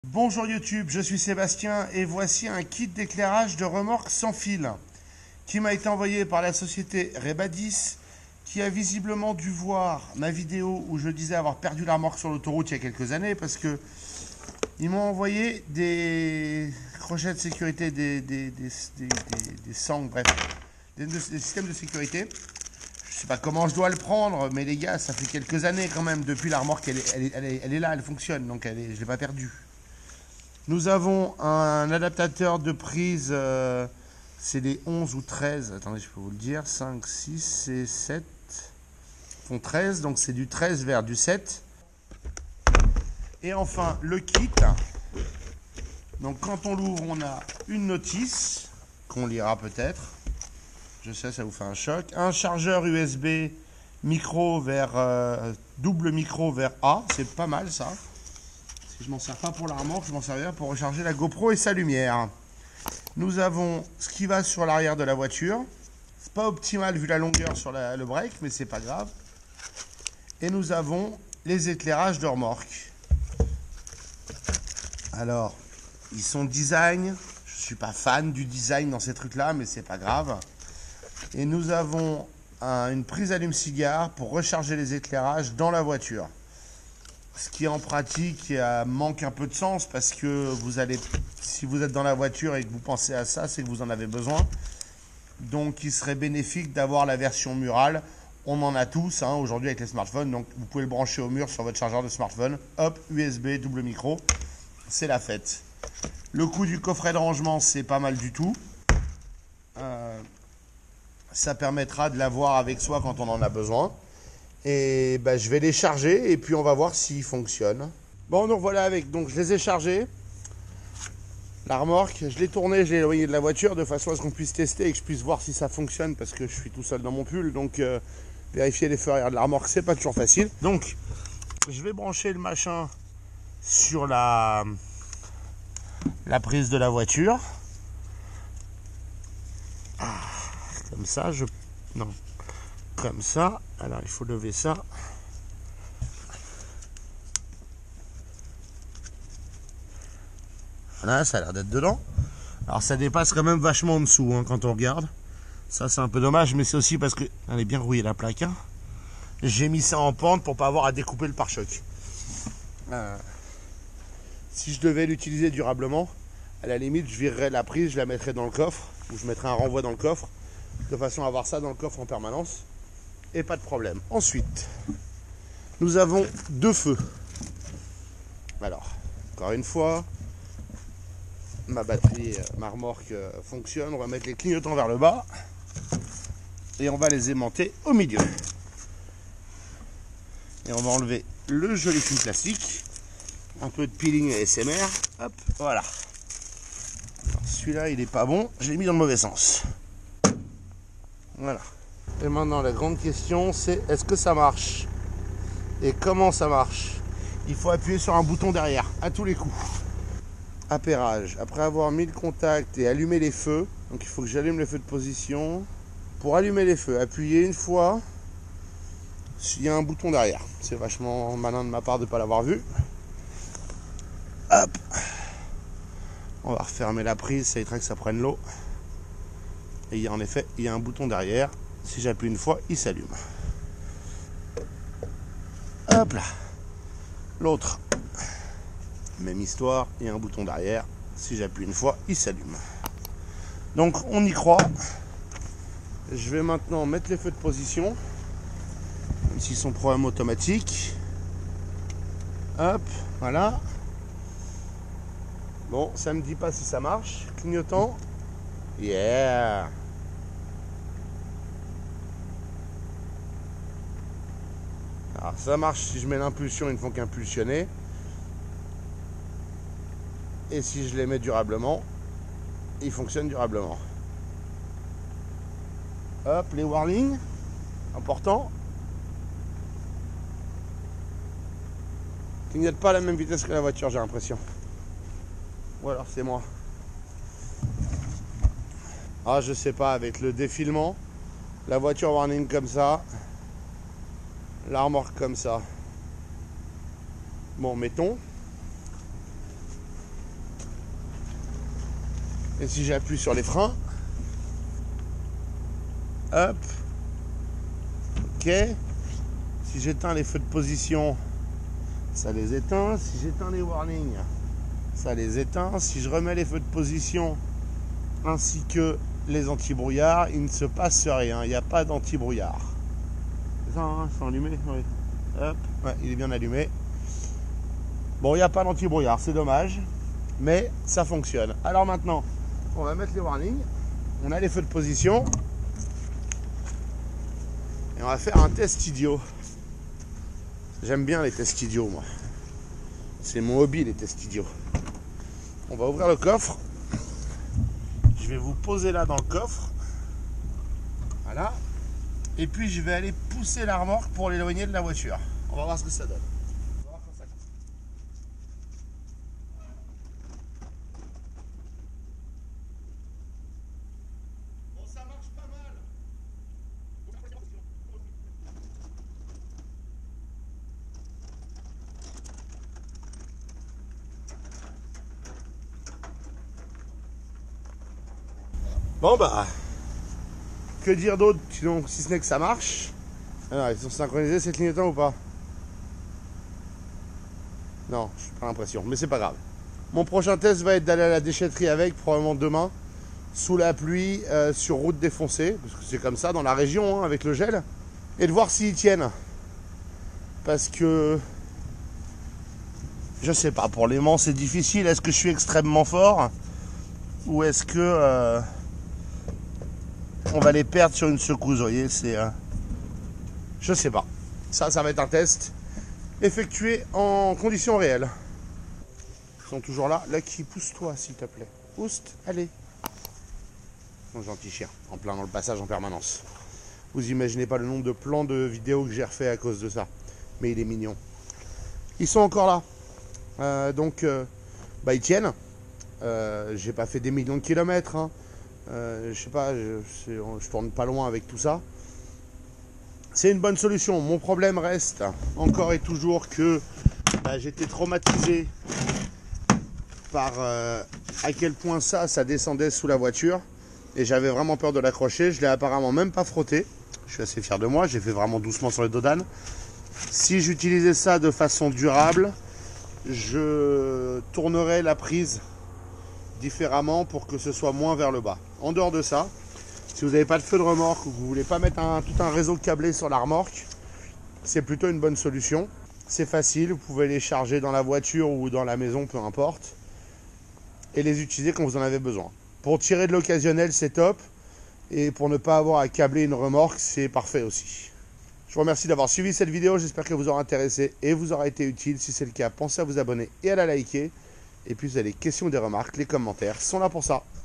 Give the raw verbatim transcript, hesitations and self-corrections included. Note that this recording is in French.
Bonjour YouTube, je suis Sébastien et voici un kit d'éclairage de remorque sans fil qui m'a été envoyé par la société Rebadis, qui a visiblement dû voir ma vidéo où je disais avoir perdu la remorque sur l'autoroute il y a quelques années, parce que ils m'ont envoyé des crochets de sécurité, des, des, des, des, des, des sangles, bref, des, des systèmes de sécurité. Je sais pas comment je dois le prendre, mais les gars, ça fait quelques années quand même depuis la remorque, elle est, elle est, elle est, elle est là, elle fonctionne, donc elle est, je ne l'ai pas perdue. Nous avons un adaptateur de prise, euh, c'est les onze ou treize, attendez, je peux vous le dire, cinq, six et sept font treize, donc c'est du treize vers du sept. Et enfin, le kit. Donc quand on l'ouvre, on a une notice, qu'on lira peut-être. Je sais, ça vous fait un choc. Un chargeur U S B micro vers, euh, double micro vers A, c'est pas mal ça. Je m'en sers pas pour la remorque, je m'en servirai pour recharger la GoPro et sa lumière. Nous avons ce qui va sur l'arrière de la voiture. C'est pas optimal vu la longueur sur la, le break, mais c'est pas grave. Et nous avons les éclairages de remorque. Alors, ils sont design. Je suis pas fan du design dans ces trucs-là, mais c'est pas grave. Et nous avons un, une prise allume-cigare pour recharger les éclairages dans la voiture. Ce qui en pratique manque un peu de sens, parce que vous allez, si vous êtes dans la voiture et que vous pensez à ça, c'est que vous en avez besoin. Donc il serait bénéfique d'avoir la version murale. On en a tous hein, aujourd'hui avec les smartphones, donc vous pouvez le brancher au mur sur votre chargeur de smartphone. Hop, U S B, double micro, c'est la fête. Le coût du coffret de rangement, c'est pas mal du tout. Euh, ça permettra de l'avoir avec soi quand on en a besoin. Et ben, je vais les charger et puis on va voir s'ils fonctionnent. Bon, nous voilà avec, donc je les ai chargés. La remorque, je l'ai tournée, je l'ai éloignée de la voiture de façon à ce qu'on puisse tester et que je puisse voir si ça fonctionne, parce que je suis tout seul dans mon pull, donc euh, vérifier les feux arrière de la remorque, c'est pas toujours facile. Donc, je vais brancher le machin sur la, la prise de la voiture. Ah, comme ça, je... Non. Comme ça, alors il faut lever ça. Voilà, ça a l'air d'être dedans. Alors ça dépasse quand même vachement en dessous hein, quand on regarde. Ça c'est un peu dommage, mais c'est aussi parce que elle est bien rouillée la plaque. Hein. J'ai mis ça en pente pour pas avoir à découper le pare-choc. Euh, si je devais l'utiliser durablement, à la limite je virerais la prise, je la mettrais dans le coffre, ou je mettrais un renvoi dans le coffre, de façon à avoir ça dans le coffre en permanence. Et pas de problème. Ensuite, nous avons deux feux. Alors, encore une fois, ma batterie, ma remorque fonctionne. On va mettre les clignotants vers le bas et on va les aimanter au milieu. Et on va enlever le joli film plastique. Un peu de peeling A S M R. Hop, voilà. Celui-là, il est pas bon. J'ai mis dans le mauvais sens. Voilà. Et maintenant, la grande question, c'est est-ce que ça marche? Et comment ça marche? Il faut appuyer sur un bouton derrière, à tous les coups. Appairage. Après avoir mis le contact et allumé les feux, donc il faut que j'allume les feux de position. Pour allumer les feux, appuyez une fois. Il y a un bouton derrière. C'est vachement malin de ma part de ne pas l'avoir vu. Hop. On va refermer la prise, ça évitera que ça prenne l'eau. Et il y a, en effet, il y a un bouton derrière. Si j'appuie une fois, il s'allume. Hop là. L'autre. Même histoire, il y a un bouton derrière. Si j'appuie une fois, il s'allume. Donc on y croit. Je vais maintenant mettre les feux de position. Même s'ils sont programmes automatiques. Hop, voilà. Bon, ça me dit pas si ça marche. Clignotant. Yeah. Alors ça marche si je mets l'impulsion, ils ne font qu'impulsionner. Et si je les mets durablement, ils fonctionnent durablement. Hop, les warnings, important. Clignotent pas à la même vitesse que la voiture, j'ai l'impression. Ou alors c'est moi. Ah, je sais pas, avec le défilement, la voiture warning comme ça. La remorque comme ça. Bon, mettons. Et si j'appuie sur les freins, hop, ok. Si j'éteins les feux de position, ça les éteint. Si j'éteins les warnings, ça les éteint. Si je remets les feux de position ainsi que les anti-brouillard, il ne se passe rien. Il n'y a pas d'anti-brouillard. C'est ça, hein, c'est allumé, oui. Hop, ouais, il est bien allumé. Bon, il n'y a pas d'anti-brouillard, c'est dommage, mais ça fonctionne. Alors maintenant, on va mettre les warnings. On a les feux de position. Et on va faire un test idiot. J'aime bien les tests idiots, moi. C'est mon hobby, les tests idiots. On va ouvrir le coffre. Je vais vous poser là dans le coffre. Voilà. Et puis je vais aller pousser la remorque pour l'éloigner de la voiture. On va voir ce que ça donne. On va voir quand ça coûte. Bon, ça marche pas mal. Bon bah, que dire d'autre sinon, si ce n'est que ça marche. Alors, ils sont synchronisés ces clignotants ou pas? Non, je n'ai pas l'impression, mais c'est pas grave. Mon prochain test va être d'aller à la déchetterie avec, probablement demain, sous la pluie, euh, sur route défoncée, parce que c'est comme ça dans la région, hein, avec le gel, et de voir s'ils tiennent. Parce que, je sais pas, pour l'aimant c'est difficile. Est-ce que je suis extrêmement fort? Ou est-ce que... Euh, on va les perdre sur une secousse, vous voyez, c'est... Euh, je sais pas. Ça, ça va être un test effectué en conditions réelles. Ils sont toujours là. Lucky, pousse-toi, s'il te plaît. Pousse, allez. Mon gentil chien, en plein dans le passage en permanence. Vous imaginez pas le nombre de plans de vidéos que j'ai refait à cause de ça. Mais il est mignon. Ils sont encore là. Euh, donc, euh, bah, ils tiennent. Euh, j'ai pas fait des millions de kilomètres, hein. Euh, je sais pas, je, je tourne pas loin avec tout ça. C'est une bonne solution. Mon problème reste encore et toujours que bah, j'étais traumatisé par euh, à quel point ça, ça descendait sous la voiture. Et j'avais vraiment peur de l'accrocher. Je l'ai apparemment même pas frotté. Je suis assez fier de moi. J'ai fait vraiment doucement sur les dos d'âne. Si j'utilisais ça de façon durable, je tournerais la prise différemment pour que ce soit moins vers le bas. En dehors de ça, si vous n'avez pas de feu de remorque ou que vous ne voulez pas mettre un, tout un réseau câblé sur la remorque, c'est plutôt une bonne solution. C'est facile, vous pouvez les charger dans la voiture ou dans la maison, peu importe, et les utiliser quand vous en avez besoin. Pour tirer de l'occasionnel, c'est top, et pour ne pas avoir à câbler une remorque, c'est parfait aussi. Je vous remercie d'avoir suivi cette vidéo, j'espère qu'elle vous aura intéressé et vous aura été utile. Si c'est le cas, pensez à vous abonner et à la liker. Et puis, vous avez des questions ou des remarques, les commentaires sont là pour ça.